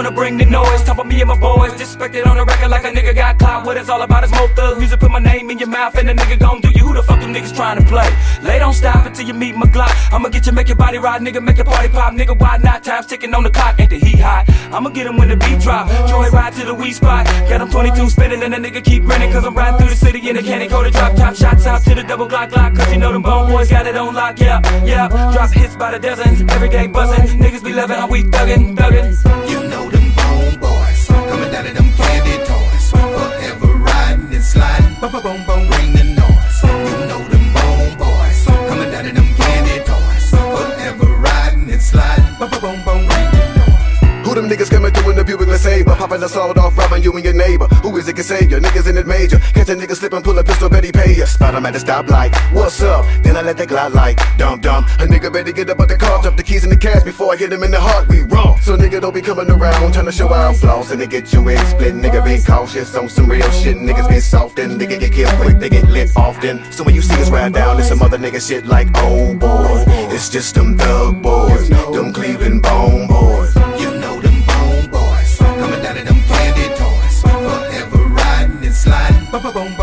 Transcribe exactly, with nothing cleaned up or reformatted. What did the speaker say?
wanna bring the noise. Talk about me and my boys, disrespected on the record like a nigga got clout. What it's all about is more thug music. Put my name in your mouth and the nigga gon' do you. Who the fuck them niggas trying to play? Lay don't stop until you meet my Glock. I'ma get you, make your body ride, nigga, make your party pop. Nigga, why not? Time's ticking on the clock, ain't the heat hot? I'ma get him when the beat drop. Joy ride to the weed spot. Got him twenty-two spinning and the nigga keep grinning. Cause I'm riding through the city in the candy coated drop top. Shots out to the double Glock Glock. Cause you know them bone boys got it on lock, yeah, yeah. Drop hits by the dozens, every day buzzing. Niggas be loving how we thuggin', thuggin'. You know them bone boys, coming down to them candy toys. Forever riding and sliding, boom, boom, boom, bring the noise. You know them bone boys, coming down to them candy toys. Forever riding and sliding, boom, boom, boom, bring the noise. Who them niggas coming through in the Buick LeSabre? Popping a sawed off, robbing you and your neighbor. Who is it can save ya? Niggas in it major. Catch a nigga slip and pull a pistol, bet he pay ya. Spot him at the stoplight, what's up? Then I let that glide like, dumb dumb. A nigga better get up at the car, drop the keys and the cash before I hit him in the heart, we wrong. So nigga don't be coming around, trying to show out flaws and they get your head split. Nigga be cautious on some real shit. Niggas be soft and nigga get killed quick, they get lit often. So when you see us ride down, it's some other nigga shit like, oh boy, it's just them thug boys, them Cleveland bone boys. You know them bone boys, coming down to them candy toys. Forever riding and sliding, boom, boom, boom.